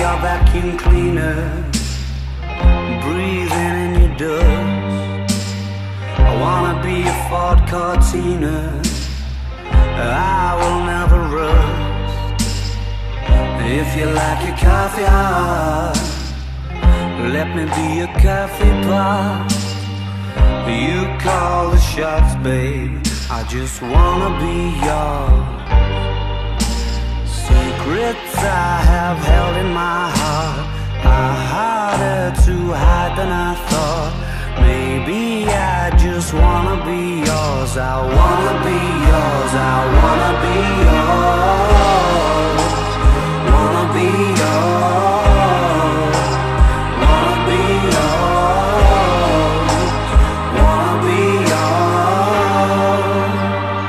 your vacuum cleaner, breathing in your dust. I wanna be a Ford Cortina, I will never rust. If you like your coffee hot, let me be your coffee pot. You call the shots, babe, I just wanna be yours. Secrets I have held in my heart are harder to hide than I thought. Maybe I just wanna be yours. I wanna be yours. I wanna be yours. Wanna be yours. Wanna be yours. Wanna be yours.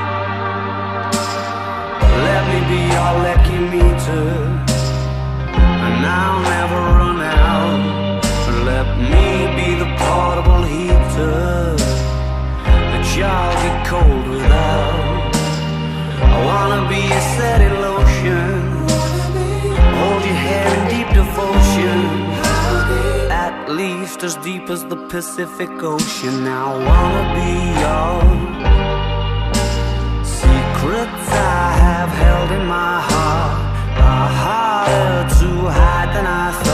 Let me be your lucky meter, and I'll never run out. Let me be the portable heater that y'all get cold without. I wanna be a setting lotion, hold your hand in deep devotion, at least as deep as the Pacific Ocean. I wanna be yours. Secrets I have held in my heart are harder to hide than I thought.